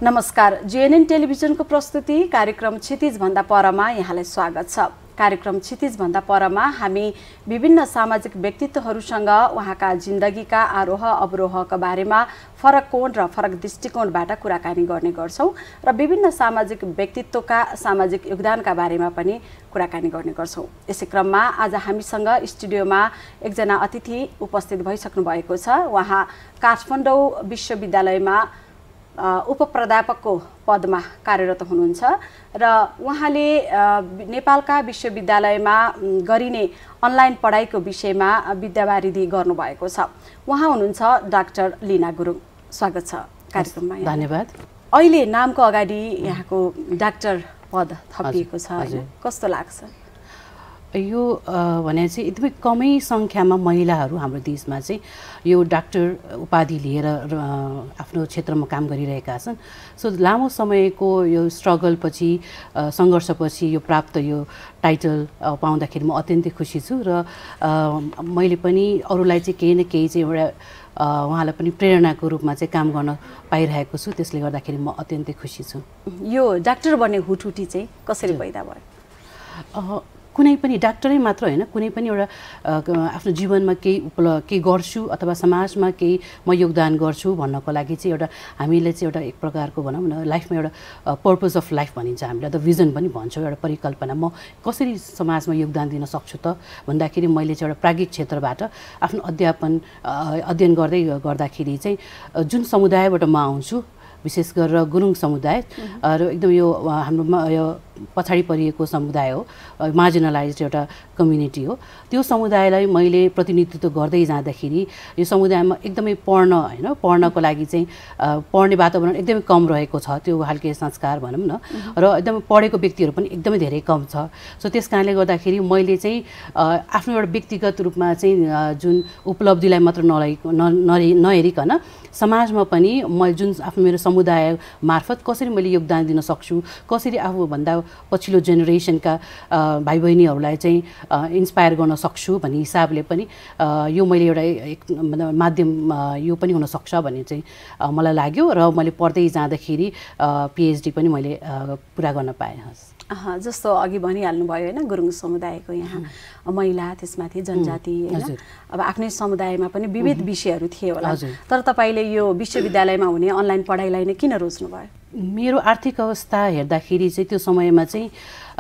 नमस्कार, जीएनएन टेलिभिजनको प्रस्तुति कार्यक्रम क्षितिजभन्दा परमा यहाँलाई स्वागत छ। कार्यक्रम क्षितिजभन्दा परमा हामी विभिन्न सामाजिक व्यक्तित्वहरूसँग उहाँका जिन्दगीका आरोह अवरोहका बारेमा फरक कोण र फरक दृष्टिकोणबाट कुराकानी गर्ने गर्छौं र विभिन्न सामाजिक व्यक्तित्वका सामाजिक योगदानका बारेमा पनि कुराकानी गर्ने गर्छौं। यसै क्रममा आज हामीसँग स्टुडियोमा एकजना अतिथि उपस्थित भइसक्नु भएको छ। उहाँ काठमाडौँ विश्वविद्यालयमा उपप्राध्यापकको पदमा कार्यरत हुनुहुन्छ र उहाँले नेपालका विश्वविद्यालयमा गरिने अनलाइन पढाइको विषयमा विद्यावारिधि गर्नुभएको छ। उहाँ हुनुहुन्छ डाक्टर लिना गुरुङ। स्वागत छ कार्यक्रममा। धन्यवाद। अहिले नामको अगाडि यहाँको डाक्टर पद थपिएको छ, कस्तो लाग्छ? यो भने चाहिँ एकदमै कमै सङ्ख्यामा महिलाहरू हाम्रो देशमा चाहिँ यो डाक्टर उपाधि लिएर आफ्नो क्षेत्रमा काम गरिरहेका छन्। सो लामो समयको यो स्ट्रगलपछि सङ्घर्षपछि यो प्राप्त यो टाइटल पाउँदाखेरि म अत्यन्तै खुसी छु र मैले पनि अरूलाई चाहिँ केही न केही चाहिँ एउटा उहाँलाई पनि प्रेरणाको रूपमा चाहिँ काम गर्न पाइरहेको छु। त्यसले गर्दाखेरि म अत्यन्तै खुसी छु। यो डाक्टर बन्ने हुटहुटी चाहिँ कसरी पैदा भयो? कुनै पनि डाक्टरै मात्र होइन, कुनै पनि एउटा आफ्नो जीवनमा केही गर्छु अथवा समाजमा केही म योगदान गर्छु भन्नको लागि चाहिँ एउटा हामीले चाहिँ एउटा एक प्रकारको भनौँ न लाइफमा एउटा पर्पज अफ लाइफ भनिन्छ हामीले, द भिजन पनि भन्छौँ, एउटा परिकल्पना। म कसरी समाजमा योगदान दिन सक्छु त भन्दाखेरि मैले चाहिँ एउटा प्राज्ञिक क्षेत्रबाट आफ्नो अध्ययन गर्दाखेरि चाहिँ जुन समुदायबाट म आउँछु, विशेष गरेर गुरुङ समुदाय र एकदम यो हाम्रोमा यो पछाडि परिएको समुदाय हो, मार्जिनलाइज्ड एउटा कम्युनिटी हो। त्यो समुदायलाई मैले प्रतिनिधित्व गर्दै जाँदाखेरि यो समुदायमा एकदमै पढ्नको लागि चाहिँ पढ्ने वातावरण एकदमै कम रहेको छ। त्यो खालको संस्कार भनौँ न, र एकदमै पढेको व्यक्तिहरू पनि एकदमै धेरै कम छ। सो त्यस कारणले गर्दाखेरि मैले चाहिँ आफ्नो एउटा व्यक्तिगत रूपमा चाहिँ जुन उपलब्धिलाई मात्र नहेरिकन समाजमा पनि म जुन आफ्नो मेरो समुदाय मार्फत कसरी मैले योगदान दिन सक्छु, कसरी आफूभन्दा पछिल्लो जेनेरेसनका भाइ बहिनीहरूलाई चाहिँ इन्सपायर गर्न सक्छु भन्ने हिसाबले पनि यो मैले एउटा एक माध्यम यो पनि हुनसक्छ भन्ने चाहिँ मलाई लाग्यो र मैले पढ्दै जाँदाखेरि पिएचडी पनि मैले पुरा गर्न पाएँ। जस्तो अघि भनिहाल्नुभयो होइन, गुरुङ समुदायको यहाँ महिला, त्यसमाथि जनजाति होइन, अब आफ्नै समुदायमा पनि विविध विषयहरू थिए होला, तर तपाईँले यो विश्वविद्यालयमा हुने अनलाइन पढाइलाई नै किन रोज्नुभयो? मेरो आर्थिक अवस्था हेर्दाखेरि चाहिँ त्यो समयमा चाहिँ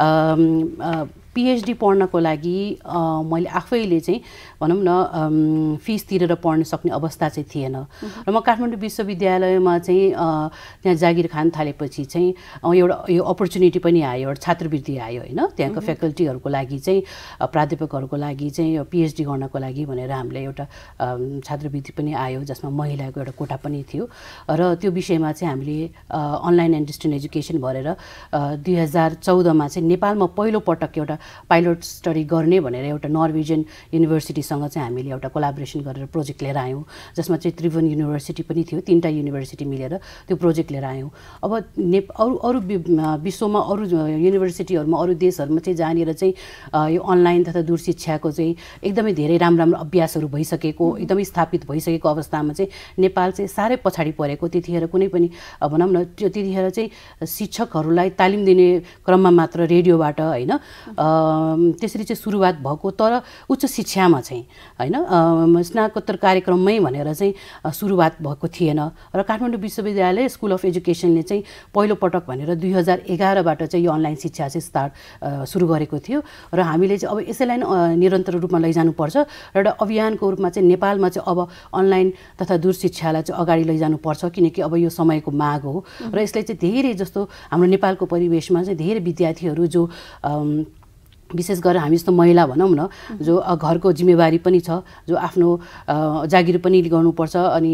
पिएचडी पढ्नको लागि मैले आफैले चाहिँ भनौँ न फिस तिरेर पढ्न सक्ने अवस्था चाहिँ थिएन र म काठमाडौँ विश्वविद्यालयमा चाहिँ त्यहाँ जागिर खान थालेपछि चाहिँ एउटा यो अपर्च्युनिटी पनि आयो, एउटा छात्रवृत्ति आयो होइन, त्यहाँको फ्याकल्टीहरूको लागि चाहिँ प्राध्यापकहरूको लागि चाहिँ पिएचडी गर्नको लागि भनेर हामीले एउटा छात्रवृत्ति पनि आयो, जसमा महिलाको एउटा कोटा पनि थियो र त्यो विषयमा चाहिँ हामीले अनलाइन एन्ड डिस्टेन्स एजुकेसन भरेर 2014मा चाहिँ नेपालमा पहिलो पटक एउटा पाइलट स्टडी गर्ने भनेर एउटा नर्वेजियन युनिभर्सिटीसँग चाहिँ हामीले एउटा कोलाबोरेसन गरेर प्रोजेक्ट लिएर आयौँ, जसमा चाहिँ त्रिभुवन युनिभर्सिटी पनि थियो। 3टा युनिभर्सिटी मिलेर त्यो प्रोजेक्ट लिएर आयौँ। अब अरू विश्वमा अरू युनिभर्सिटीहरूमा अरू देशहरूमा चाहिँ जहाँनिर चाहिँ यो अनलाइन तथा दूरशिक्षाको चाहिँ एकदमै धेरै राम्रो अभ्यासहरू भइसकेको, एकदमै स्थापित भइसकेको अवस्थामा चाहिँ नेपाल चाहिँ साह्रै पछाडि परेको। त्यतिखेर कुनै पनि भनौँ न त्यतिखेर चाहिँ शिक्षकहरूलाई तालिम दिने क्रममा मात्र रेडियोबाट होइन त्यसरी चाहिँ सुरुवात भएको, तर उच्च शिक्षामा चाहिँ होइन स्नातकोत्तर कार्यक्रममै भनेर चाहिँ सुरुवात भएको थिएन र काठमाडौँ विश्वविद्यालय स्कुल अफ एजुकेसनले चाहिँ पहिलो पटक भनेर 2011बाट चाहिँ यो अनलाइन शिक्षा चाहिँ सुरु गरेको थियो र हामीले चाहिँ अब यसैलाई निरन्तर रूपमा लैजानुपर्छ र एउटा अभियानको रूपमा चाहिँ नेपालमा चाहिँ अब अनलाइन तथा दूरशिक्षालाई चाहिँ अगाडि लैजानुपर्छ, किनकि अब यो समयको माग हो र यसले चाहिँ धेरै जस्तो हाम्रो नेपालको परिवेशमा चाहिँ धेरै विद्यार्थीहरू जो विशेष गरेर हामी जस्तो महिला भनौँ न, जो घरको जिम्मेवारी पनि छ, जो आफ्नो जागिर पनि गर्नुपर्छ, अनि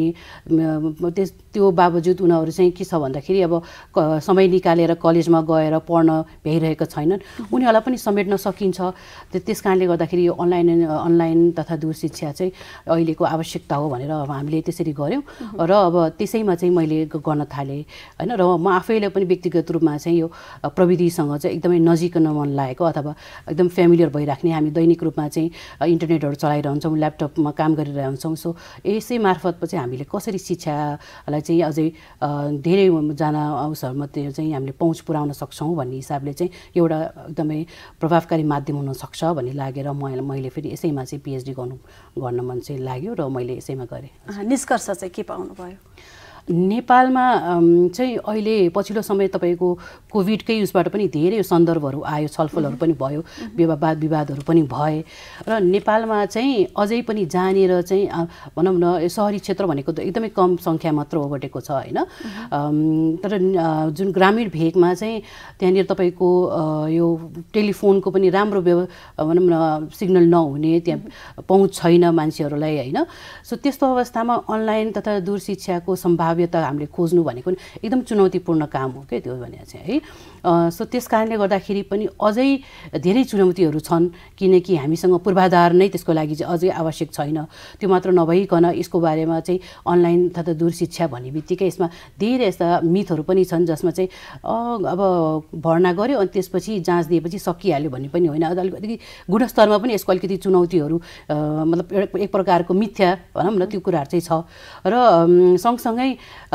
त्यो बावजुद उनीहरू चाहिँ के छ भन्दाखेरि अब समय निकालेर कलेजमा गएर पढ्न भ्याइरहेका छैनन्, उनीहरूलाई पनि समेट्न सकिन्छ। त्यस कारणले गर्दाखेरि यो अनलाइन तथा दूरशिक्षा चाहिँ अहिलेको आवश्यकता हो भनेर अब हामीले त्यसरी गऱ्यौँ र अब त्यसैमा चाहिँ मैले गर्न थालेँ होइन। र म आफैलाई पनि व्यक्तिगत रूपमा चाहिँ यो प्रविधिसँग चाहिँ एकदमै नजिक मन लागेको, अथवा एकदम फ्यामिलियर भइराख्ने, हामी दैनिक रूपमा चाहिँ इन्टरनेटहरू चलाइरहन्छौँ, ल्यापटपमा काम गरिरहन्छौँ। सो यसै मार्फत चाहिँ हामीले कसरी शिक्षालाई चाहिँ अझै धेरैजना उसहरूमा त्यो चाहिँ हामीले पहुँच पुर्याउन सक्छौँ भन्ने हिसाबले चाहिँ एउटा एकदमै प्रभावकारी माध्यम हुनसक्छ भन्ने लागेर मैले फेरि यसैमा चाहिँ पिएचडी गर्न मन चाहिँ लाग्यो र मैले यसैमा गरेँ। निष्कर्ष चाहिँ के पाउनुभयो? नेपालमा चाहिँ अहिले पछिल्लो समय तपाईँको कोभिडकै उसबाट पनि धेरै सन्दर्भहरू आयो, छलफलहरू पनि भयो, वाद विवादहरू पनि भए र नेपालमा चाहिँ अझै पनि जहाँनिर चाहिँ भनौँ न सहरी क्षेत्र भनेको त एकदमै कम सङ्ख्या मात्र ओगटेको छ होइन, तर जुन ग्रामीण भेगमा चाहिँ त्यहाँनिर तपाईँको यो टेलिफोनको पनि राम्रो भनौँ न सिग्नल नहुने, त्यहाँ पहुँच छैन मान्छेहरूलाई होइन। सो त्यस्तो अवस्थामा अनलाइन तथा दूरशिक्षाको सम्भाव्यता हामीले खोज्नु भनेको एकदम चुनौतीपूर्ण काम हो क्या त्यो भने चाहिँ है। सो त्यस कारणले गर्दाखेरि पनि अझै धेरै चुनौतीहरू छन्, किनकि हामीसँग पूर्वाधार नै त्यसको लागि चाहिँ अझै आवश्यक छैन। त्यो मात्र नभइकन यसको बारेमा चाहिँ अनलाइन तथा दूरशिक्षा भन्ने बित्तिकै यसमा धेरै यस्ता मिथहरू पनि छन् जसमा चाहिँ अब भर्ना गऱ्यो अनि त्यसपछि जाँच दिएपछि सकिहाल्यो भन्ने पनि होइन। अलिकति गुणस्तरमा पनि यसको अलिकति चुनौतीहरू मतलब एक प्रकारको मिथ्या भनौँ न त्यो कुराहरू चाहिँ छ। र सँगसँगै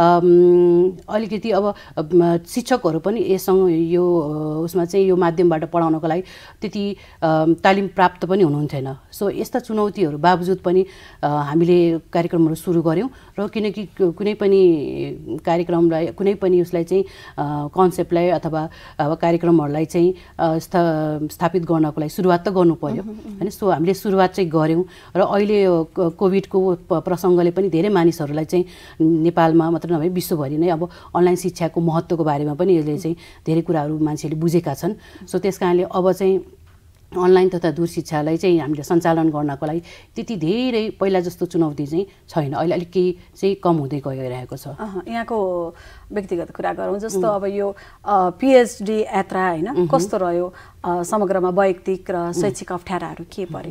अलिकति अब शिक्षकहरू पनि यससँग यो उसमा चाहिँ यो माध्यमबाट पढाउनको लागि त्यति तालिम प्राप्त पनि हुनुहुन्थेन। सो यस्ता चुनौतीहरू बावजुद पनि हामीले कार्यक्रमहरू सुरु गऱ्यौँ र किनकि कुनै पनि कार्यक्रमलाई कुनै पनि उसलाई चाहिँ कन्सेप्टलाई अथवा अब कार्यक्रमहरूलाई चाहिँ स्थापित गर्नको लागि सुरुवात त गर्नु पर्यो होइन। सो हामीले सुरुवात चाहिँ गऱ्यौँ र अहिले कोभिडको प्रसङ्गले पनि धेरै मानिसहरूलाई चाहिँ नेपालमा मात्र नभए विश्वभरि नै अब अनलाइन शिक्षाको महत्त्वको बारेमा पनि यसले चाहिँ धेरै कुराहरू मान्छेहरूले बुझेका छन्। सो त्यस कारणले अब चाहिँ अनलाइन तथा दूरशिक्षालाई चाहिँ हामीले सञ्चालन गर्नको लागि त्यति धेरै पहिला जस्तो चुनौती चाहिँ छैन, अहिले अलिक केही चाहिँ कम हुँदै गइरहेको छ। यहाँको व्यक्तिगत कुरा गरौँ, जस्तो अब यो पिएचडी यात्रा होइन कस्तो रह्यो, समग्रमा वैयक्तिक र शैक्षिक अप्ठ्याराहरू के परे?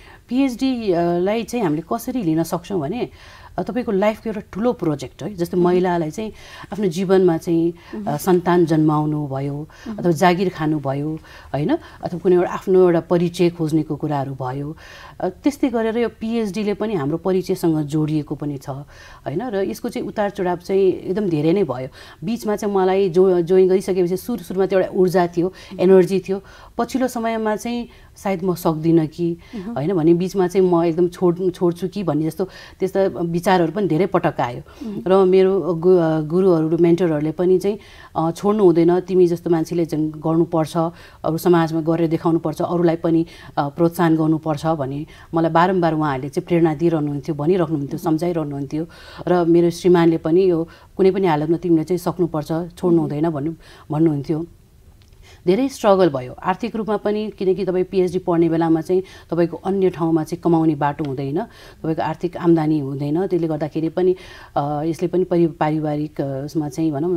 पिएचडीलाई चाहिँ हामीले कसरी लिन सक्छौँ भने तपाईँको लाइफको एउटा ठुलो प्रोजेक्ट है। जस्तै महिलालाई चाहिँ आफ्नो जीवनमा चाहिँ सन्तान जन्माउनु भयो अथवा जागिर खानु भयो होइन, अथवा कुनै एउटा आफ्नो एउटा परिचय खोज्नेको कुराहरू भयो। त्यस्तै गरेर यो पिएचडीले पनि हाम्रो परिचयसँग जोडिएको पनि छ होइन। र यसको चाहिँ उतार चढाव चाहिँ एकदम धेरै नै भयो। बिचमा चाहिँ मलाई जोइन गरिसकेपछि सुरुमा त्यो एउटा ऊर्जा थियो, एनर्जी थियो। पछिल्लो समयमा चाहिँ सायद म सक्दिनँ कि होइन भने बिचमा चाहिँ म एकदम छोड्छु कि भन्ने जस्तो त्यस्ता विचारहरू पनि धेरै पटक आयो। र मेरो गुरुहरू मेन्टरहरूले पनि चाहिँ छोड्नु हुँदैन, तिमी जस्तो मान्छेले चाहिँ गर्नुपर्छ, अरू समाजमा गरेर देखाउनुपर्छ, अरूलाई पनि प्रोत्साहन गर्नुपर्छ भन्ने मलाई बारम्बार उहाँहरूले चाहिँ प्रेरणा दिइरहनुहुन्थ्यो, भनिरहनुहुन्थ्यो, सम्झाइरहनुहुन्थ्यो। र मेरो श्रीमानले पनि यो कुनै पनि हालतमा तिमीले चाहिँ सक्नुपर्छ, छोड्नु हुँदैन भन्नुहुन्थ्यो। धेरै स्ट्रगल भयो आर्थिक रूपमा पनि, किनकि तपाईँ पिएचडी पढ्ने बेलामा चाहिँ तपाईँको अन्य ठाउँमा चाहिँ कमाउने बाटो हुँदैन, तपाईँको आर्थिक आम्दानी हुँदैन। त्यसले गर्दाखेरि पनि यसले पनि पारिवारिक उसमा चाहिँ भनौँ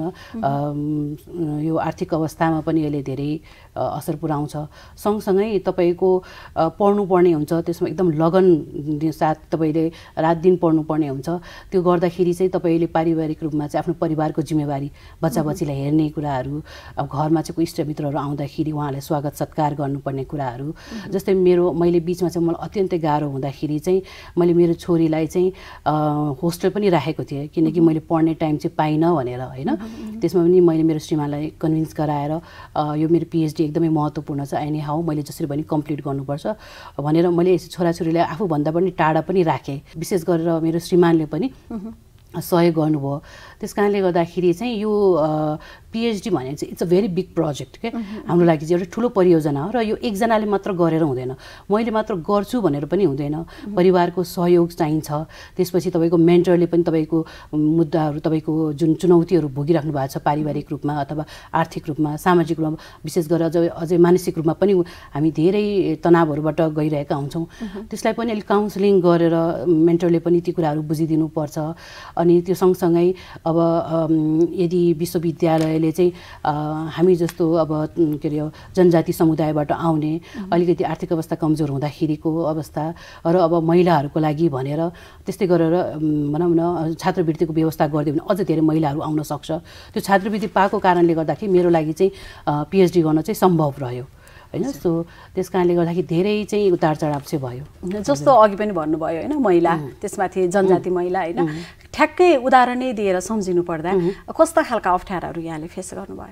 न यो आर्थिक अवस्थामा पनि यसले धेरै असर पुऱ्याउँछ। सँगसँगै तपाईँको पढ्नुपर्ने हुन्छ, त्यसमा एकदम लगन साथ तपाईँले रात दिन पढ्नुपर्ने हुन्छ। त्यो गर्दाखेरि चाहिँ तपाईँले पारिवारिक रूपमा चाहिँ आफ्नो परिवारको जिम्मेवारी, बच्चा बच्चीलाई हेर्ने कुराहरू, अब घरमा चाहिँ कोही इष्टमित्रहरू आउँदाखेरि उहाँलाई स्वागत सत्कार गर्नुपर्ने कुराहरू। जस्तै मैले बिचमा चाहिँ मलाई अत्यन्तै गाह्रो हुँदाखेरि चाहिँ मैले मेरो छोरीलाई चाहिँ होस्टेल पनि राखेको थिएँ, किनकि मैले पढ्ने टाइम चाहिँ पाइनँ भनेर होइन। त्यसमा पनि मैले मेरो श्रीमानलाई कन्भिन्स गराएर यो मेरो पिएचडी एकदमै महत्त्वपूर्ण छ, एनी हाउ मैले जसरी पनि कम्प्लिट गर्नुपर्छ भनेर मैले छोराछोरीलाई आफूभन्दा पनि टाढा पनि राखेँ। विशेष गरेर मेरो श्रीमानले पनि सहयोग गर्नुभयो। त्यस कारणले गर्दाखेरि चाहिँ यो पिएचडी भने चाहिँ it's a very big project के हाम्रो लागि चाहिँ एउटा ठुलो परियोजना हो। र यो एकजनाले मात्र गरेर हुँदैन, मैले मात्र गर्छु भनेर पनि हुँदैन, परिवारको सहयोग चाहिन्छ। त्यसपछि तपाईँको मेन्टरले पनि तपाईँको मुद्दाहरू, तपाईँको जुन चुनौतीहरू भोगिराख्नु भएको छ पारिवारिक रूपमा अथवा आर्थिक रूपमा, सामाजिक रूपमा, विशेष गरेर अझै मानसिक रूपमा पनि हामी धेरै तनावहरूबाट गइरहेका हुन्छौँ। त्यसलाई पनि अलिक काउन्सिलिङ गरेर मेन्टरले पनि ती कुराहरू बुझिदिनुपर्छ। अनि त्यो सँगसँगै अब यदि विश्वविद्यालयले चाहिँ हामी जस्तो अब के अरे जनजाति समुदायबाट आउने अलिकति आर्थिक अवस्था कमजोर हुँदाखेरिको अवस्था र अब महिलाहरूको लागि भनेर त्यस्तै गरेर भनौँ न छात्रवृत्तिको व्यवस्था गरिदियो भने अझ धेरै महिलाहरू आउन सक्छ। त्यो छात्रवृत्ति पाएको कारणले गर्दाखेरि मेरो लागि चाहिँ पिएचडी गर्न चाहिँ सम्भव रह्यो होइन। सो त्यस कारणले गर्दाखेरि धेरै चाहिँ उतार चढाव चाहिँ भयो। जस्तो अघि पनि भन्नुभयो होइन, महिला त्यसमाथि जनजाति महिला होइन, ठ्याक्कै उदाहरणै दिएर सम्झिनु पर्दा कस्ता खालका अप्ठ्याराहरू यहाँले फेस गर्नुभयो?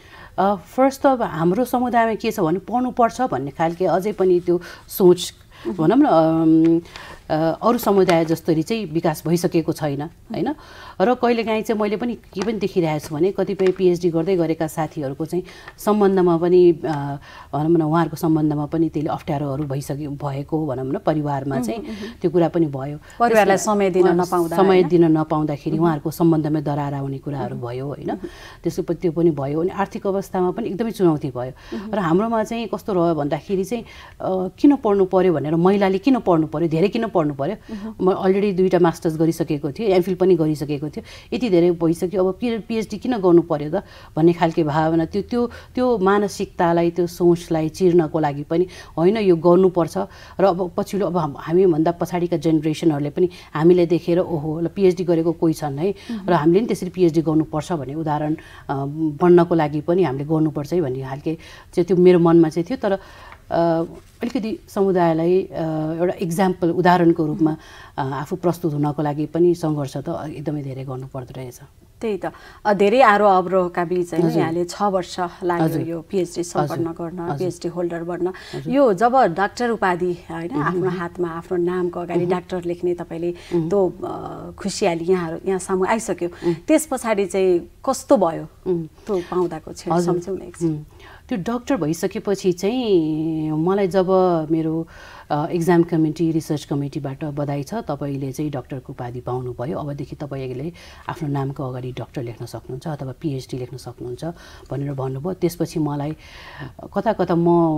फर्स्ट त हाम्रो समुदायमा के छ भने पढ्नुपर्छ भन्ने खालके अझै पनि त्यो सोच भनौँ न अरू समुदाय जस्तरी चाहिँ विकास भइसकेको छैन होइन। र कहिलेकाहीँ चाहिँ मैले पनि के पनि देखिरहेको छु भने कतिपय पिएचडी गर्दै गरेका साथीहरूको चाहिँ सम्बन्धमा पनि भनौँ न उहाँहरूको सम्बन्धमा पनि त्यसले अप्ठ्यारोहरू भएको भनौँ न परिवारमा चाहिँ त्यो कुरा पनि भयो। परिवारलाई समय दिन नपाउँदाखेरि उहाँहरूको सम्बन्धमै दरार आउने कुराहरू भयो होइन। त्यसको त्यो पनि भयो। अनि आर्थिक अवस्थामा पनि एकदमै चुनौती भयो। र हाम्रोमा चाहिँ कस्तो रह्यो भन्दाखेरि चाहिँ किन पढ्नु पर्यो भनेर, महिलाले किन पढ्नु पर्यो, धेरै किन पढ्नु पर्यो, म अलरेडी 2टा मास्टर्स गरिसकेको थिएँ, एमफिल पनि गरिसकेको थियो, यति धेरै भइसक्यो, अब पिएचडी किन गर्नु पर्यो त भन्ने खालके भावना त्यो मानसिकतालाई त्यो सोचलाई चिर्नको लागि पनि होइन यो गर्नुपर्छ। र अब पछिल्लो अब हामीभन्दा पछाडिका जेनेरेसनहरूले पनि हामीले देखेर ओहो ल पिएचडी गरेको कोही छन् है र हामीले पनि त्यसरी पिएचडी गर्नुपर्छ भन्ने उदाहरण बन्नको लागि पनि हामीले गर्नुपर्छ है भन्ने खालके चाहिँ त्यो मेरो मनमा चाहिँ थियो। तर अलिकति समुदायलाई एउटा इक्जाम्पल उदाहरणको रूपमा आफू प्रस्तुत हुनको लागि पनि सङ्घर्ष त एकदमै धेरै गर्नुपर्दो रहेछ। त्यही त धेरै आरोह अवरोहका बीच होइन यहाँले 6 वर्ष लाग्यो यो पिएचडी सम्पन्न गर्न, पिएचडी होल्डर बन्न। यो जब डाक्टर उपाधि होइन आफ्नो हातमा आफ्नो नामको अगाडि डाक्टर लेख्ने तपाईँले त्यो खुसियाली यहाँ सामु आइसक्यो, त्यस पछाडि चाहिँ कस्तो भयो त्यो पाउँदाको क्षण सम्झौँ न एकछिन। त्यो डाक्टर भइसकेपछि चाहिँ मलाई जब मेरो एक्जाम कमिटी रिसर्च कमिटीबाट बधाई छ तपाईँले चाहिँ डाक्टरको उपाधि पाउनुभयो, अबदेखि तपाईँले आफ्नो नामको अगाडि डाक्टर लेख्न सक्नुहुन्छ अथवा पिएचडी लेख्न सक्नुहुन्छ भनेर भन्नुभयो। त्यसपछि मलाई कता कता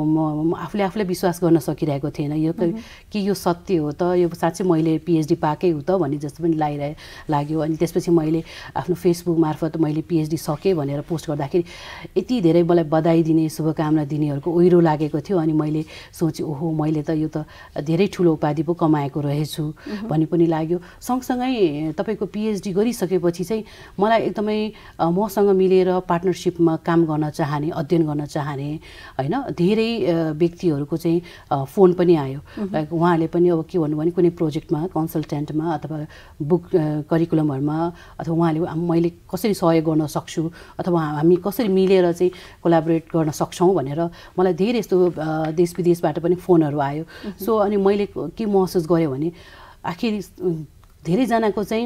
म आफूले विश्वास गर्न सकिरहेको थिएन यो कि यो सत्य हो त, यो साँच्चै मैले पिएचडी पाएकै हो त भन्ने जस्तो पनि लाग्यो। अनि त्यसपछि मैले आफ्नो फेसबुक मार्फत मैले पिएचडी सकेँ भनेर पोस्ट गर्दाखेरि यति धेरै मलाई बधाई दिने शुभकामना दिनेहरूको ओहिरो लागेको थियो। अनि मैले सोचेँ ओहो मैले त यो त धेरै ठुलो उपाधि पो कमाएको रहेछु भन्ने पनि लाग्यो। सँगसँगै तपाईँको पिएचडी गरिसकेपछि चाहिँ मलाई एकदमै मसँग मिलेर पार्टनरसिपमा काम गर्न चाहने, अध्ययन गर्न चाहने होइन धेरै व्यक्तिहरूको चाहिँ फोन पनि आयो। लाइक उहाँहरूले पनि अब के भन्नु भने कुनै प्रोजेक्टमा कन्सल्टेन्टमा अथवा बुक करिकुलमहरूमा अथवा उहाँले मैले कसरी सहयोग गर्न सक्छु अथवा हामी कसरी मिलेर चाहिँ कोलाबोरेट गर्न सक्छौँ भनेर मलाई धेरै यस्तो देश विदेशबाट पनि फोनहरू आयो। सो अनि मैले के महसुस गरेँ भने आखिर धेरैजनाको चाहिँ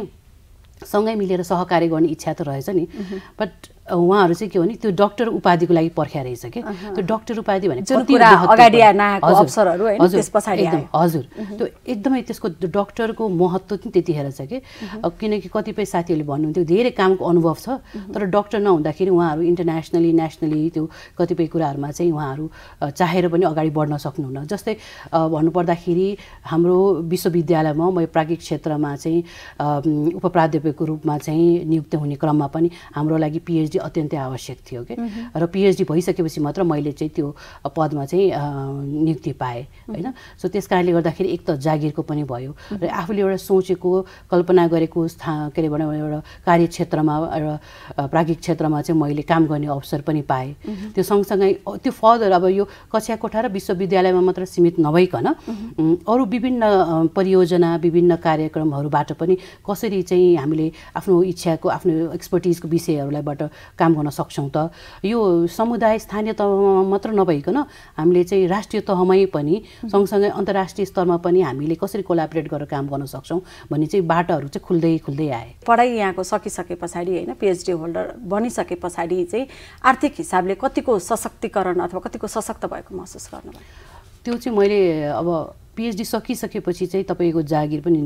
सँगै मिलेर सहकार्य गर्ने इच्छा त रहेछ नि, बट उहाँहरू चाहिँ के भने त्यो डाक्टर उपाधिको लागि पर्ख्या रहेछ के। त्यो डाक्टर उपाधि भने अगाडि नआएको अवसरहरू हैन त्यस पछाडी आयो। हजुर त्यो एकदमै त्यसको डाक्टरको महत्त्व चाहिँ त्यतिखेर छ के। किनकि कतिपय साथीहरूले भन्नुहुन्थ्यो धेरै कामको अनुभव छ तर डाक्टर नहुँदाखेरि उहाँहरू इन्टरनेसनली नेसनली त्यो कतिपय कुराहरूमा चाहिँ उहाँहरू चाहेर पनि अगाडि बढ्न सक्नुहुन्न। जस्तै भन्नुपर्दाखेरि हाम्रो विश्वविद्यालयमा म प्राज्ञिक क्षेत्रमा चाहिँ उपप्राध्यापकको रूपमा चाहिँ नियुक्त हुने क्रममा पनि हाम्रो लागि पिएचडी अत्यन्तै आवश्यक थियो के। र पिएचडी भइसकेपछि मात्र मैले चाहिँ त्यो पदमा चाहिँ नियुक्ति पाएँ होइन। सो त्यस कारणले गर्दाखेरि एक त जागिरको पनि भयो र आफूले एउटा सोचेको कल्पना गरेको के अरे भने एउटा कार्यक्षेत्रमा र प्राज्ञिक क्षेत्रमा चाहिँ मैले काम गर्ने अवसर पनि पाएँ। त्यो सँगसँगै त्यो फर्दर अब यो कक्षा कोठा र विश्वविद्यालयमा मात्र सीमित नभइकन अरू विभिन्न परियोजना विभिन्न कार्यक्रमहरूबाट पनि कसरी चाहिँ हामीले आफ्नो इच्छाको आफ्नो एक्सपर्टिजको विषयहरूलाईबाट काम गर्न सक्छौँ त। यो समुदाय स्थानीय तहमा मात्र नभइकन हामीले चाहिँ राष्ट्रिय तहमै पनि सँगसँगै अन्तर्राष्ट्रिय स्तरमा पनि हामीले कसरी कोलाबोरेट गरेर काम गर्न सक्छौँ भन्ने चाहिँ बाटाहरू चाहिँ खुल्दै खुल्दै आए। पढाइ यहाँको सकिसके पछाडि होइन पिएचडी होल्डर बनिसके पछाडि चाहिँ आर्थिक हिसाबले कतिको सशक्तिकरण अथवा कतिको सशक्त भएको महसुस गर्नुभयो? त्यो चाहिँ मैले अब पिएचडी सकिसकेपछि चाहिँ तपाईँको जागिर पनि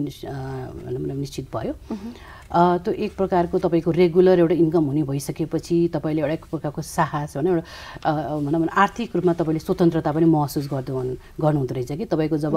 निश्चित भयो। त्यो एक प्रकारको तपाईँको रेगुलर एउटा इन्कम हुने भइसकेपछि तपाईँले एउटा एक प्रकारको साहस भने एउटा भनौँ न आर्थिक रूपमा तपाईँले स्वतन्त्रता पनि महसुस गर्नुहुँदो रहेछ कि। तपाईँको जब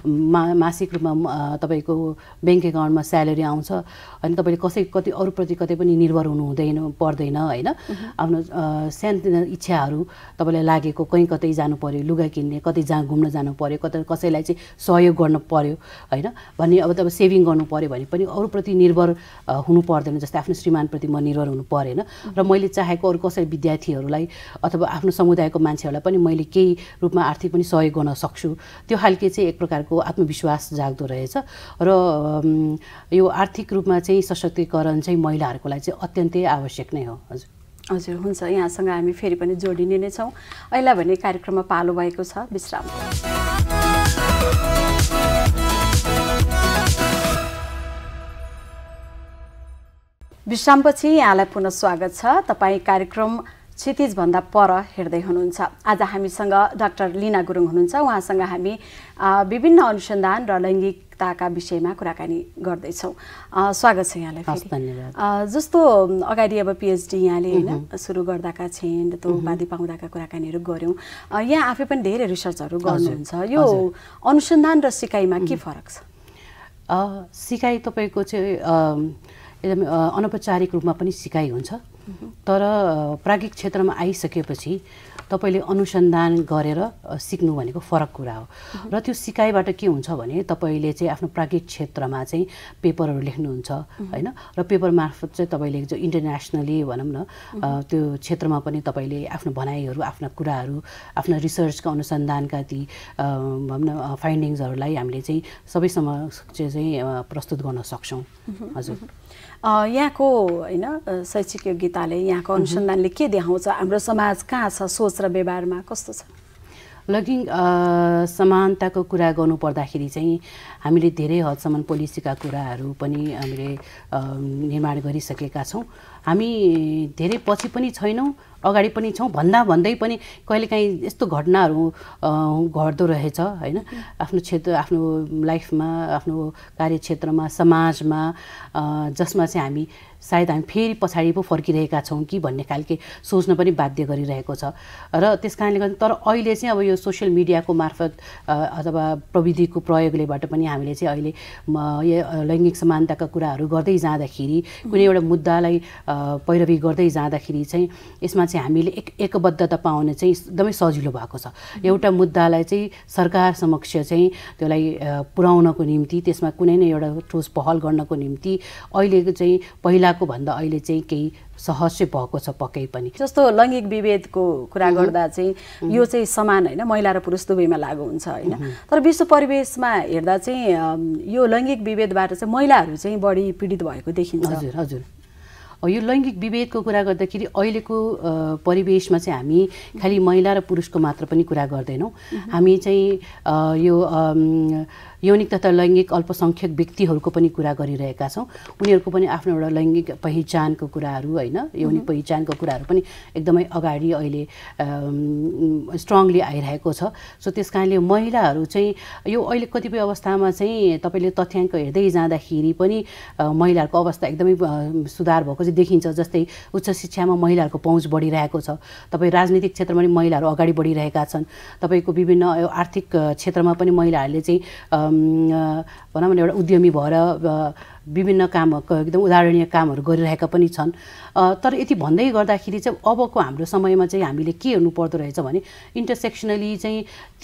मासिक रूपमा तपाईँको ब्याङ्क एकाउन्टमा स्यालेरी आउँछ अनि तपाईँले कति अरूप्रति कतै पनि निर्भर हुनु पर्दैन होइन। आफ्नो सानोतिनो इच्छाहरू तपाईँलाई लागेको कहीँ कतै जानु पर्यो लुगा किन्ने, कतै घुम्न जानु पर्यो, कतै कसैलाई चाहिँ सहयोग गर्नु पर्यो होइन भन्ने अब तपाईँ सेभिङ गर्नु पर्यो भने पनि अरूप्रति निर्भर हुनु पर्दैन, जस्तै आफ्नो श्रीमानप्रति म निर्भर हुनु परेन र मैले चाहेको अरू कसै विद्यार्थीहरूलाई अथवा आफ्नो समुदायको मान्छेहरूलाई पनि मैले केही रूपमा आर्थिक पनि सहयोग गर्न सक्छु, त्यो खालके चाहिँ एक प्रकारको आत्मविश्वास जाग्दो रहेछ। र यो आर्थिक रूपमा चाहिँ सशक्तिकरण चाहिँ महिलाहरूको लागि चाहिँ अत्यन्तै आवश्यक नै हो। हजुर हजुर, हुन्छ, यहाँसँग हामी फेरि पनि जोडिने नै छौँ। अहिले भने कार्यक्रममा पालो भएको छ विश्राम। विश्रामपछि यहाँलाई पुनः स्वागत छ। तपाईँ कार्यक्रम क्षितिजभन्दा पर हेर्दै हुनुहुन्छ। आज हामीसँग डाक्टर लिना गुरुङ हुनुहुन्छ। उहाँसँग हामी विभिन्न अनुसन्धान र लैङ्गिकताका विषयमा कुराकानी गर्दैछौँ। स्वागत छ यहाँलाई। धन्यवाद। जस्तो अगाडि अब पिएचडी यहाँले होइन सुरु गर्दाका छिन्, त्यो उपाधि पाउँदाका कुराकानीहरू गऱ्यौँ। यहाँ आफै पनि धेरै रिसर्चहरू गर्नुहुन्छ। यो अनुसन्धान र सिकाइमा के फरक छ? सिकाइ तपाईँको चाहिँ एकदमै अनौपचारिक रूपमा पनि सिकाइ हुन्छ, तर प्राज्ञिक क्षेत्रमा आइसकेपछि तपाईँले अनुसन्धान गरेर सिक्नु भनेको फरक कुरा हो। र त्यो सिकाइबाट के हुन्छ भने तपाईँले चाहिँ आफ्नो प्राज्ञिक क्षेत्रमा चाहिँ पेपरहरू लेख्नुहुन्छ होइन, र पेपर मार्फत चाहिँ तपाईँले जो इन्टरनेसनली भनौँ न त्यो क्षेत्रमा पनि तपाईँले आफ्नो भनाइहरू, आफ्ना कुराहरू, आफ्ना रिसर्चका अनुसन्धानका ती भनौँ न फाइन्डिङ्सहरूलाई हामीले चाहिँ सबै समक्ष चाहिँ प्रस्तुत गर्न सक्छौँ। हजुर, यहाँको होइन शैक्षिक योग्यताले, यहाँको अनुसन्धानले के देखाउँछ? हाम्रो समाज कहाँ छ? सोच र व्यवहारमा कस्तो छ? लैङ्गिक समानताको कुरा गर्नु पर्दाखेरि चाहिँ हामीले धेरै हदसम्म पोलिसीका कुराहरू पनि हामीले निर्माण गरिसकेका छौँ। हामी धेरै पछि पनि छैनौँ, अगाडि पनि छौँ भन्दै पनि कहिलेकाहीँ यस्तो घटनाहरू घट्दो रहेछ होइन, आफ्नो क्षेत्र, आफ्नो लाइफमा, आफ्नो कार्यक्षेत्रमा, समाजमा, जसमा चाहिँ हामी सायद हामी फेरि पछाडि पो फर्किरहेका छौँ कि भन्ने खालके सोच्न पनि बाध्य गरिरहेको छ। र त्यस कारणले गर्दा तर अहिले चाहिँ अब यो सोसियल मिडियाको मार्फत अथवा प्रविधिको प्रयोगलेबाट पनि हामीले चाहिँ अहिले लैङ्गिक समानताका कुराहरू गर्दै जाँदाखेरि, कुनै एउटा मुद्दालाई पैरवी गर्दै जाँदाखेरि चाहिँ यसमा चाहिँ हामीले एकबद्धता पाउन चाहिँ एकदमै सजिलो भएको छ। एउटा मुद्दालाई चाहिँ सरकार समक्ष चाहिँ त्यसलाई पुर्याउनको निम्ति, त्यसमा कुनै न एउटा ठोस पहल गर्नको निम्ति अहिलेको चाहिँ पहिलाको भन्दा अहिले चाहिँ केही सहज चाहिँ भएको छ पक्कै पनि। जस्तो लैङ्गिक विभेदको कुरा गर्दा चाहिँ यो चाहिँ समान होइन, महिला र पुरुष दुवैमा लागू हुन्छ होइन, तर विश्व परिवेशमा हेर्दा चाहिँ यो लैङ्गिक विभेदबाट चाहिँ महिलाहरू चाहिँ बढी पीडित भएको देखिन्छ। हजुर हजुर, यो लैङ्गिक विभेदको कुरा गर्दाखेरि अहिलेको परिवेशमा चाहिँ हामी खालि महिला र पुरुषको मात्र पनि कुरा गर्दैनौँ। हामी चाहिँ यो यौनिक तथा लैङ्गिक अल्पसङ्ख्यक व्यक्तिहरूको पनि कुरा गरिरहेका छौँ। उनीहरूको पनि आफ्नो एउटा लैङ्गिक पहिचानको कुराहरू होइन, यौनिक पहिचानको कुराहरू पनि एकदमै अगाडि अहिले स्ट्रङली आइरहेको छ। सो त्यस कारणले महिलाहरू चाहिँ यो अहिले कतिपय अवस्थामा चाहिँ तपाईँले तथ्याङ्क हेर्दै जाँदाखेरि पनि महिलाहरूको अवस्था एकदमै सुधार भएको चाहिँ देखिन्छ। जस्तै उच्च शिक्षामा महिलाहरूको पहुँच बढिरहेको छ, तपाईँ राजनीतिक क्षेत्रमा पनि महिलाहरू अगाडि बढिरहेका छन्, तपाईँको विभिन्न आर्थिक क्षेत्रमा पनि महिलाहरूले चाहिँ भनौँ न एउटा उद्यमी भएर विभिन्न काम, एकदम उदाहरणीय कामहरू गरिरहेका पनि छन्। तर यति भन्दै गर्दाखेरि चाहिँ अबको हाम्रो समयमा चाहिँ हामीले के हेर्नुपर्दो रहेछ भने इन्टरसेक्सनली चाहिँ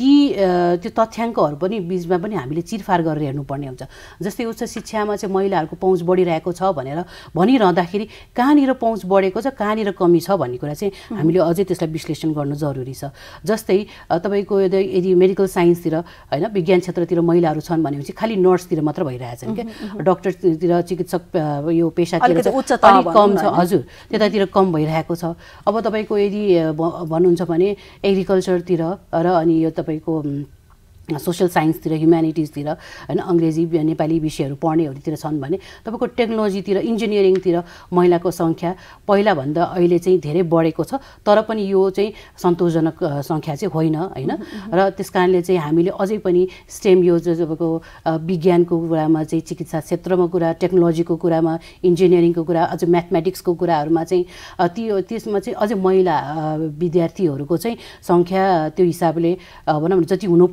त्यो तथ्याङ्कहरू पनि बिचमा पनि हामीले चिरफार गरेर हेर्नुपर्ने हुन्छ। जस्तै उच्च शिक्षामा चाहिँ महिलाहरूको पहुँच बढिरहेको छ भनेर भनिरहँदाखेरि कहाँनिर पहुँच बढेको छ, कहाँनिर कमी छ भन्ने कुरा चाहिँ हामीले अझै त्यसलाई विश्लेषण गर्नु जरुरी छ। जस्तै तपाईँको यदि मेडिकल साइन्सतिर होइन, विज्ञान क्षेत्रतिर महिलाहरू छन् भनेपछि खालि नर्सतिर मात्र भइरहेछन् क्या, डाक्टरतिर, चिकित्सक यो पेसातिर अलिक कम छ। हजुर, त्यतातिर कम भइरहेको छ। अब तपाईँको यदि भन्नुहुन्छ भने एग्रिकल्चरतिर र अनि यो तपाईँको सोसल साइन्सतिर, ह्युम्यानिटिजतिर होइन, अङ्ग्रेजी नेपाली विषयहरू पढ्नेहरूतिर छन् भने तपाईँको टेक्नोलोजीतिर, इन्जिनियरिङतिर महिलाको सङ्ख्या पहिलाभन्दा अहिले चाहिँ धेरै बढेको छ, तर पनि यो चाहिँ सन्तोषजनक सङ्ख्या चाहिँ होइन होइन। र त्यस कारणले चाहिँ हामीले अझै पनि स्टेम, यो तपाईँको विज्ञानको कुरामा चाहिँ, चिकित्सा क्षेत्रमा कुरा, टेक्नोलोजीको कुरामा, इन्जिनियरिङको कुरा, अझ म्याथमेटिक्सको कुराहरूमा चाहिँ त्यसमा चाहिँ अझै महिला विद्यार्थीहरूको चाहिँ सङ्ख्या त्यो हिसाबले भनौँ न जति हुनुपर्ने, जति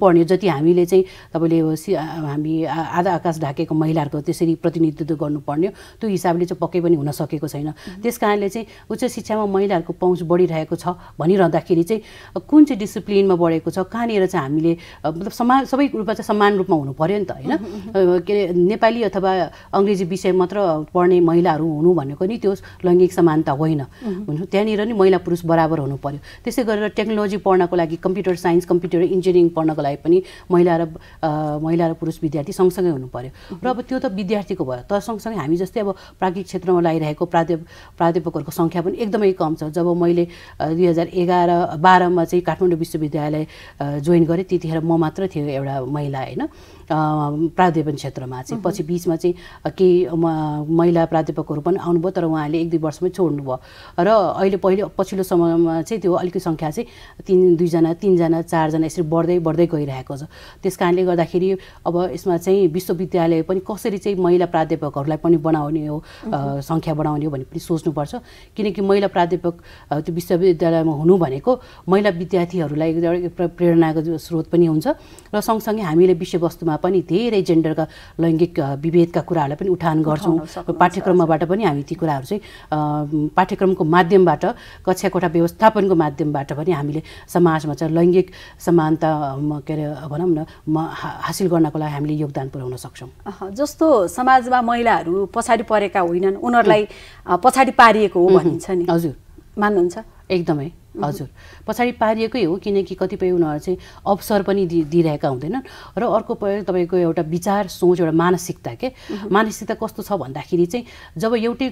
कति हामीले चाहिँ तपाईँले हामी आधा आकाश ढाकेको महिलाहरूको त्यसरी प्रतिनिधित्व गर्नुपर्ने त्यो हिसाबले चाहिँ पक्कै पनि हुन सकेको छैन। त्यस कारणले चाहिँ उच्च शिक्षामा महिलाहरूको पहुँच बढिरहेको छ भनिरहँदाखेरि चाहिँ कुन चाहिँ डिसिप्लिनमा बढेको छ, कहाँनिर चाहिँ हामीले मतलब सबै रूपमा चाहिँ समान रूपमा हुनु पर्यो नि त होइन। के अरे नेपाली अथवा अङ्ग्रेजी विषय मात्र पढ्ने महिलाहरू हुनु भनेको नि त्यो लैङ्गिक समानता होइन। त्यहाँनिर नि महिला पुरुष बराबर हुनु पर्यो। त्यसै गरेर टेक्नोलोजी पढ्नको लागि कम्प्युटर साइन्स कम्प्युटर इन्जिनियरिङ पढ्नको लागि पनि महिला र पुरुष विद्यार्थी सँगसँगै हुनु पर्यो। र अब त्यो त विद्यार्थीको भयो, तर सँगसँगै हामी जस्तै अब प्राज्ञिक क्षेत्रमा लागिरहेको प्राध्यापकहरूको सङ्ख्या पनि एकदमै कम छ। जब मैले 2011-12मा चाहिँ काठमाडौँ विश्वविद्यालय जोइन गरेँ त्यतिखेर म मात्र थियो एउटा महिला होइन प्राध्यापन क्षेत्रमा चाहिँ। पछि बिचमा चाहिँ केही महिला प्राध्यापकहरू पनि आउनुभयो, तर उहाँले 1-2 वर्षमै छोड्नुभयो। र अहिले पछिल्लो समयमा चाहिँ त्यो अलिकति सङ्ख्या चाहिँ 2 जना 3 जना 4 जना यसरी बढ्दै गइरहेको छ। त्यस कारणले गर्दाखेरि अब यसमा चाहिँ विश्वविद्यालय पनि कसरी चाहिँ महिला प्राध्यापकहरूलाई पनि बनाउने हो, सङ्ख्या बढाउने हो भने पनि सोच्नुपर्छ। किनकि महिला प्राध्यापक त्यो विश्वविद्यालयमा हुनु भनेको महिला विद्यार्थीहरूलाई प्रेरणाको स्रोत पनि हुन्छ र सँगसँगै हामीले विषयवस्तुमा पनि धेरै जेन्डरका लैङ्गिक विभेदका कुराहरूलाई पनि उठान गर्छौँ। पाठ्यक्रमबाट पनि हामी ती कुराहरू चाहिँ पाठ्यक्रमको माध्यमबाट कक्षा कोठा व्यवस्थापनको माध्यमबाट पनि हामीले समाजमा चाहिँ लैङ्गिक समानता के अरे भनौँ न हासिल गर्नको लागि हामीले योगदान पुर्याउन सक्छौँ। जस्तो समाजमा महिलाहरू पछाडि परेका होइनन्, उनीहरूलाई पछाडि पारिएको हो भनिन्छ नि, हजुर मान्नुहुन्छ? एकदमै हजुर, पछाडि पारिएकै हो। किनकि कतिपय उनीहरू चाहिँ अवसर पनि दिइरहेका हुँदैनन्। र अर्को तपाईँको एउटा विचार सोच एउटा मानसिकता के मानसिकता कस्तो छ भन्दाखेरि चाहिँ जब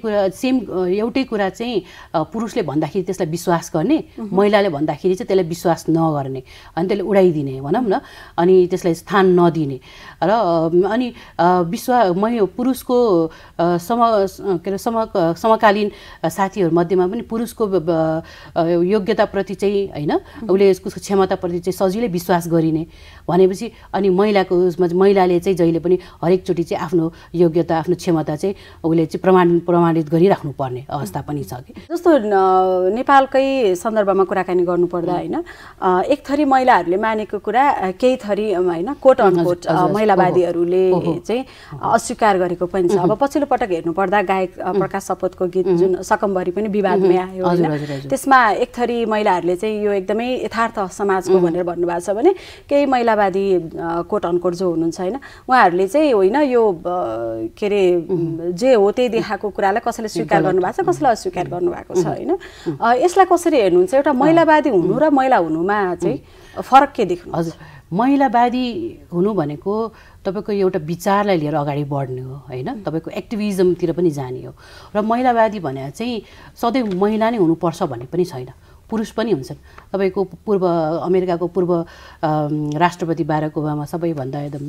एउटै कुरा चाहिँ पुरुषले भन्दाखेरि त्यसलाई विश्वास गर्ने, महिलाले भन्दाखेरि चाहिँ त्यसलाई विश्वास नगर्ने, अनि त्यसले उडाइदिने भनौँ न, अनि त्यसलाई स्थान नदिने। र अनि पुरुषको समकालीन साथीहरूमध्येमा पनि पुरुषको योग्यताप्रति चाहिँ होइन उसले यसको क्षमताप्रति चाहिँ सजिलै विश्वास गरिने भनेपछि अनि महिलाले चाहिँ जहिले पनि हरेकचोटि चाहिँ आफ्नो योग्यता आफ्नो क्षमता चाहिँ उसले चाहिँ प्रमाणित गरिराख्नु पर्ने अवस्था पनि छ कि। जस्तो नेपालकै सन्दर्भमा कुराकानी गर्नुपर्दा होइन एक थरी महिलाहरूले मानेको कुरा केही थरी होइन कोट अनकोट महिलावादीहरूले चाहिँ अस्वीकार गरेको पनि छ। अब पछिल्लो पटक हेर्नुपर्दा गायक प्रकाश सपतको गीत जुन सकम्बरी पनि विवादमै आयो होइन, त्यसमा एक थरी महिलाहरूले चाहिँ यो एकदमै यथार्थ समाजको भनेर भन्नुभएको छ भने केही महिलावादी कोट अनकोट जो हुनुहुन्छ होइन उहाँहरूले चाहिँ होइन यो के अरे जे हो त्यही देखाएको कुरालाई कसैले स्वीकार गर्नुभएको छ कसैले अस्वीकार गर्नुभएको छ होइन। यसलाई कसरी हेर्नुहुन्छ? एउटा महिलावादी हुनु र महिला हुनुमा चाहिँ फरक के देख्नु? हजुर, महिलावादी हुनु भनेको तपाईँको एउटा विचारलाई लिएर अगाडि बढ्ने हो होइन, तपाईँको एक्टिभिजमतिर पनि जाने हो। र महिलावादी भने चाहिँ सधैँ महिला नै हुनुपर्छ भन्ने पनि छैन, पुरुष पनि हुन्छन्। तपाईँको अमेरिकाको पूर्व राष्ट्रपति बाराक ओबामा सबैभन्दा एकदम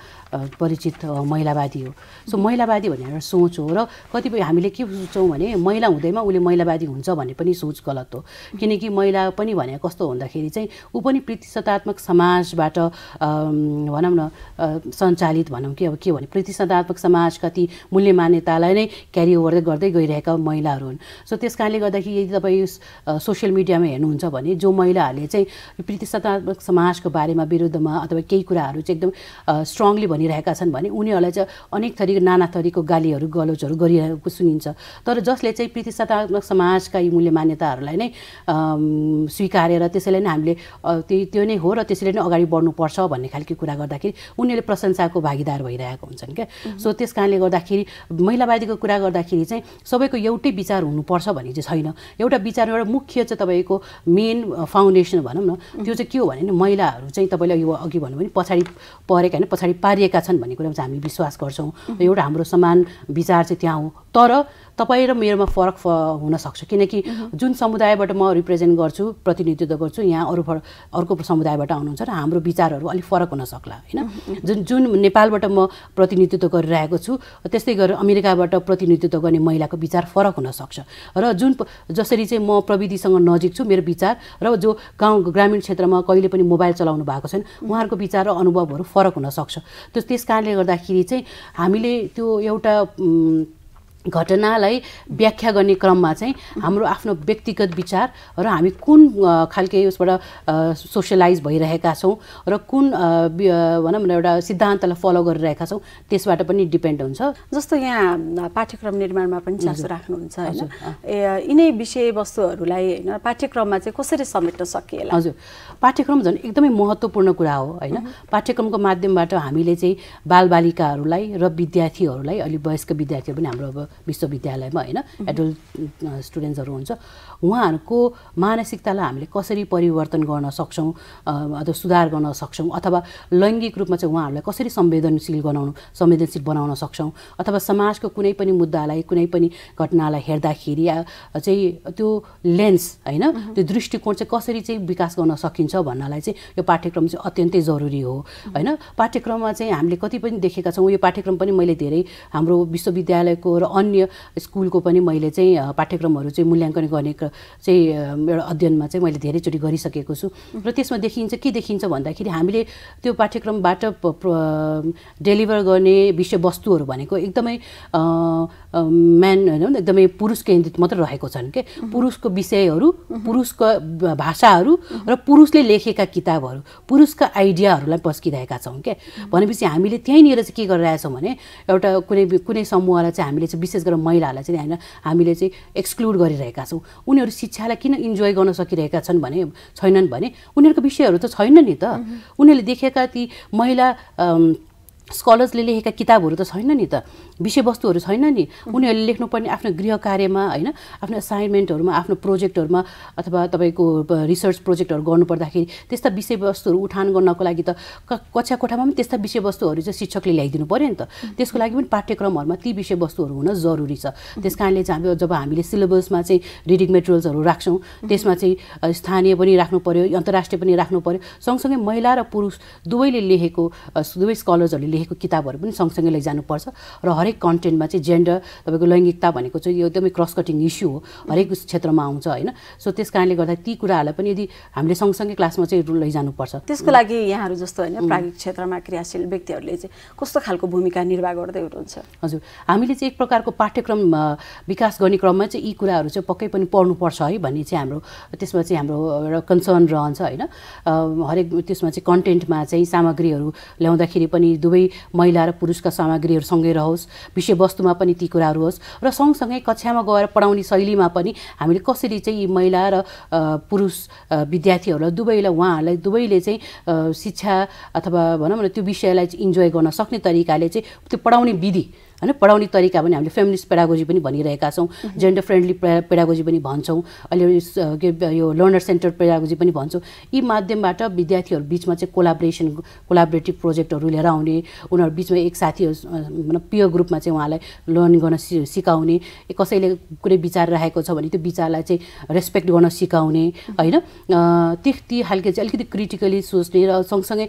परिचित महिलावादी हो। सो महिलावादी भन्ने एउटा सोच हो। र कतिपय हामीले के सोच्छौँ भने महिला हुँदैमा उसले महिलावादी हुन्छ भन्ने पनि सोच गलत हो। किनकि महिला पनि भने कस्तो भन्दाखेरि चाहिँ ऊ पनि प्रतिस्पर्धात्मक समाजबाट भनौँ न सञ्चालित भनौँ कि अब के भने प्रतिस्पर्धात्मक समाजका ती मूल्य मान्यतालाई नै क्यारी ओभर गर्दै गइरहेका महिलाहरू हुन्। सो त्यस कारणले गर्दाखेरि यदि तपाईँ सोसियल मिडियामा हेर्नुहुन्छ भने जो महिलाहरूले चाहिँ प्रतिस्पर्धात्मक समाजको बारेमा विरुद्धमा अथवा केही कुराहरू चाहिँ एकदम स्ट्रङली भनिरहेका छन् भने उनीहरूलाई चाहिँ अनेक थरीको नाना थरीको गालीहरू गलोचहरू गरिरहेको सुनिन्छ। तर जसले चाहिँ प्रतिस्पर्धात्मक समाजका यी मूल्य मान्यताहरूलाई नै स्वीकारेर त्यसैलाई नै हामीले त्यो नै हो र त्यसैले नै अगाडि बढ्नुपर्छ भन्ने खालको कुरा गर्दाखेरि उनीहरूले प्रशंसाको भागीदार भइरहेको हुन्छन् क्या। सो त्यस कारणले गर्दाखेरि महिलावादीको कुरा गर्दाखेरि चाहिँ सबैको एउटै विचार हुनुपर्छ भन्ने चाहिँ छैन। एउटा विचार एउटा मुख्य चाहिँ तपाईँको मेन फाउन्डेसन भनौँ न त्यो चाहिँ के हो भने महिलाहरू चाहिँ तपाईँले यो अघि भन्नु भने पछाडि परेका होइन पछाडि पारिएका छन् भन्ने कुरा चाहिँ हामी विश्वास गर्छौँ। एउटा हाम्रो समान विचार चाहिँ त्यहाँ हो। तर तपाईँ र मेरोमा फरक हुनसक्छ किनकि जुन समुदायबाट म रिप्रेजेन्ट गर्छु प्रतिनिधित्व गर्छु यहाँ अर्को समुदायबाट आउनुहुन्छ र हाम्रो विचारहरू अलिक फरक हुनसक्ला होइन। जुन नेपालबाट म प्रतिनिधित्व गरिरहेको छु त्यस्तै गरेर अमेरिकाबाट प्रतिनिधित्व गर्ने महिलाको विचार फरक हुनसक्छ। र जसरी चाहिँ म प्रविधिसँग नजिक छु मेरो विचार र जो ग्रामीण क्षेत्रमा कहिले पनि मोबाइल चलाउनु भएको छैन उहाँहरूको विचार र अनुभवहरू फरक हुनसक्छ। त्यस कारणले गर्दाखेरि चाहिँ हामीले त्यो एउटा घटनालाई व्याख्या गर्ने क्रममा चाहिँ हाम्रो आफ्नो व्यक्तिगत विचार र हामी कुन खालके उसबाट सोसियलाइज भइरहेका छौँ र कुन भनौँ न एउटा सिद्धान्तलाई फलो गरिरहेका छौँ त्यसबाट पनि डिपेन्ड हुन्छ। जस्तो यहाँ पाठ्यक्रम निर्माणमा पनि चासो राख्नुहुन्छ होइन, यिनै विषयवस्तुहरूलाई होइन पाठ्यक्रममा चाहिँ कसरी समेट्न सकिएला? हजुर, पाठ्यक्रम झन् एकदमै महत्त्वपूर्ण कुरा हो होइन। पाठ्यक्रमको माध्यमबाट हामीले चाहिँ बालबालिकाहरूलाई र विद्यार्थीहरूलाई, अलि वयस्क विद्यार्थीहरू पनि हाम्रो अब विश्वविद्यालयमा होइन एडल्ट स्टुडेन्ट्सहरू हुन्छ, उहाँहरूको मानसिकतालाई हामीले कसरी परिवर्तन गर्न सक्छौँ अथवा सुधार गर्न सक्छौँ, अथवा लैङ्गिक रूपमा चाहिँ उहाँहरूलाई कसरी संवेदनशील बनाउन सक्छौँ, अथवा समाजको कुनै पनि मुद्दालाई कुनै पनि घटनालाई हेर्दाखेरि चाहिँ त्यो लेन्स होइन त्यो दृष्टिकोण चाहिँ कसरी चाहिँ विकास गर्न सकिन्छ भन्नलाई चाहिँ यो पाठ्यक्रम चाहिँ अत्यन्तै जरुरी हो होइन। पाठ्यक्रममा चाहिँ हामीले कति पनि देखेका छौँ, यो पाठ्यक्रम पनि मैले धेरै हाम्रो विश्वविद्यालयको र अन्य स्कुलको पनि मैले चाहिँ पाठ्यक्रमहरू चाहिँ मूल्याङ्कन गर्ने चाहिँ एउटा अध्ययनमा चाहिँ मैले धेरैचोटि गरिसकेको छु र त्यसमा के देखिन्छ भन्दाखेरि हामीले त्यो पाठ्यक्रमबाट डेलिभर गर्ने विषयवस्तुहरू भनेको एकदमै होइन एकदमै पुरुष केन्द्रित मात्र रहेको छन् के, पुरुषको विषयहरू, पुरुषको भाषाहरू र पुरुषले लेखेका किताबहरू, पुरुषका आइडियाहरूलाई पस्किरहेका छौँ के। भनेपछि हामीले त्यहीँनिर चाहिँ के गरिरहेछौँ भने एउटा कुनै समूहलाई चाहिँ हामीले चाहिँ विशेष गरेर महिलाहरूलाई चाहिँ होइन हामीले चाहिँ एक्सक्लुड गरिरहेका छौँ। उनीहरू शिक्षालाई किन इन्जोय गर्न सकिरहेका छैनन् भने उनीहरूको विषयहरू त छैन नि त, उनीहरूले देखेका ती महिला स्कलर्सले लेखेका किताबहरू त छैन नि त, विषयवस्तुहरू छैन नि। उनीहरूले लेख्नुपर्ने आफ्नो गृह कार्यमा होइन आफ्नो असाइनमेन्टहरूमा आफ्नो प्रोजेक्टहरूमा अथवा तपाईँको रिसर्च प्रोजेक्टहरू गर्नुपर्दाखेरि त्यस्ता विषयवस्तुहरू उठान गर्नको लागि त कक्षा कोठामा पनि त्यस्ता विषयवस्तुहरू चाहिँ शिक्षकले ल्याइदिनु पऱ्यो नि त। त्यसको लागि पनि पाठ्यक्रमहरूमा ती विषयवस्तुहरू हुन जरुरी छ। त्यस कारणले चाहिँ जब हामीले सिलेबसमा चाहिँ रिडिङ मेटेरियल्सहरू राख्छौँ त्यसमा चाहिँ स्थानीय पनि राख्नु पऱ्यो, अन्तर्राष्ट्रिय पनि राख्नु पऱ्यो, सँगसँगै महिला र पुरुष दुवैले लेखेको दुवै स्कलर्सहरूले लेखेको किताबहरू पनि सँगसँगै लैजानुपर्छ र हरेक कन्टेन्टमा चाहिँ जेन्डर तपाईँको लैङ्गिकता भनेको चाहिँ यो एकदमै क्रस कटिङ इस्यु हो, हरेक क्षेत्रमा आउँछ होइन। सो त्यस कारणले गर्दा ती कुराहरूलाई पनि यदि हामीले सँगसँगै क्लासमा चाहिँ लैजानुपर्छ। त्यसको लागि यहाँहरू जस्तो होइन प्राज्ञिक क्षेत्रमा क्रियाशील व्यक्तिहरूले चाहिँ कस्तो खालको भूमिका निर्वाह गर्दै हुनुहुन्छ? हजुर, हामीले चाहिँ एक प्रकारको पाठ्यक्रम विकास गर्ने क्रममा चाहिँ यी कुराहरू चाहिँ पक्कै पनि पढ्नुपर्छ है भन्ने चाहिँ हाम्रो त्यसमा चाहिँ हाम्रो एउटा कन्सर्न रहन्छ होइन। हरेक त्यसमा चाहिँ कन्टेन्टमा चाहिँ सामग्रीहरू ल्याउँदाखेरि पनि दुवै महिला र पुरुषका सामग्रीहरू सँगै रहोस्, विषयवस्तुमा पनि ती कुराहरू होस् र सँगसँगै कक्षामा गएर पढाउने शैलीमा पनि हामीले कसरी चाहिँ यी महिला र पुरुष विद्यार्थीहरूलाई उहाँहरूलाई दुवैले चाहिँ शिक्षा अथवा भनौँ न त्यो विषयलाई चाहिँ इन्जोय गर्न सक्ने तरिकाले चाहिँ त्यो पढाउने विधि होइन पढाउने तरिका पनि हामीले फेमिनिस्ट पेडागोजी पनि भनिरहेका छौँ, जेन्डर फ्रेन्डली पेडागोजी पनि भन्छौँ, अहिले यो लर्नर सेन्टर पेडागोजी पनि भन्छौँ। यी माध्यमबाट विद्यार्थीहरू बिचमा चाहिँ कोलाबरेटिभ प्रोजेक्टहरू लिएर आउने, उनीहरू बिचमा एक साथीहरू पियर ग्रुपमा चाहिँ उहाँलाई लर्न गर्न सिकाउने, कसैले कुनै विचार राखेको छ भने त्यो विचारलाई चाहिँ रेस्पेक्ट गर्न सिकाउने होइन। ती खालके चाहिँ अलिकति क्रिटिकली सोच्ने र सँगसँगै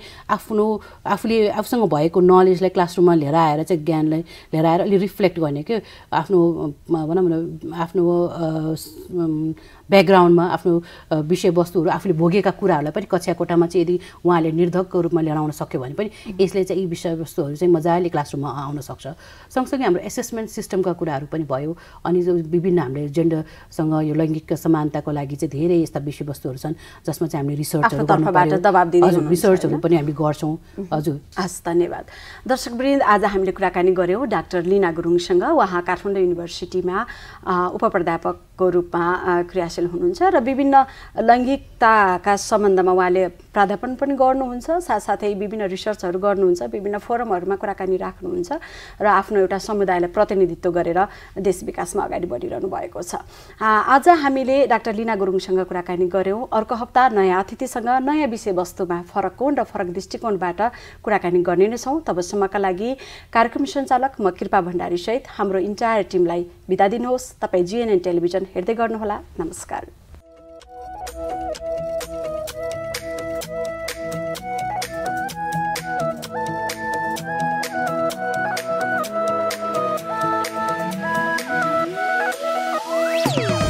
आफूसँग भएको नलेजलाई क्लासरुममा लिएर आएर चाहिँ ज्ञानलाई लिएर आएर अलि रिफ्लेक्ट गर्ने के आफ्नो भनौँ न आफ्नो ब्याकग्राउन्डमा आफ्नो विषयवस्तुहरू आफूले भोगेका कुराहरूलाई पनि कक्षा कोठामा चाहिँ यदि उहाँले निर्धकको रूपमा लिएर आउन सक्यो भने पनि यसले चाहिँ यी विषयवस्तुहरू चाहिँ मजाले क्लासरुममा आउन सक्छ। सँगसँगै हाम्रो एसेसमेन्ट सिस्टमका कुराहरू पनि भयो अनि विभिन्न हामीले जेन्डरसँग यो लैङ्गिक समानताको लागि चाहिँ धेरै यस्ता विषयवस्तुहरू छन् जसमा चाहिँ हामीले रिसर्चहरू पनि हामी गर्छौँ। हजुर, हस्, धन्यवाद। दर्शकवृन्द, आज हामीले कुराकानी गऱ्यौँ डाक्टर लिना गुरुङसँग। उहाँ काठमाडौँ युनिभर्सिटीमा उपप्राध्यापकको रूपमा क्रियाशील हुनुहुन्छ र विभिन्न लैङ्गिकताका सम्बन्धमा उहाँले प्राध्यापन पनि गर्नुहुन्छ, साथसाथै विभिन्न रिसर्चहरू गर्नुहुन्छ, विभिन्न फोरमहरूमा कुराकानी राख्नुहुन्छ र आफ्नो एउटा समुदायलाई प्रतिनिधित्व गरेर देश विकासमा अगाडि बढिरहनु भएको छ। आज हामीले डाक्टर लिना गुरुङसँग कुराकानी गऱ्यौँ। अर्को हप्ता नयाँ अतिथिसँग नयाँ विषयवस्तुमा फरक कोण र फरक दृष्टिकोणबाट कुराकानी गर्ने नै छौँ। तबसम्मका लागि कार्यक्रम सञ्चालक म कृपा भण्डारी सहित हाम्रो इन्टायर टिमलाई बिदा दिनुहोस्। तपाईँ जिएनएन टेलिभिजन हेर्दै गर्नुहोला। नमस्कार।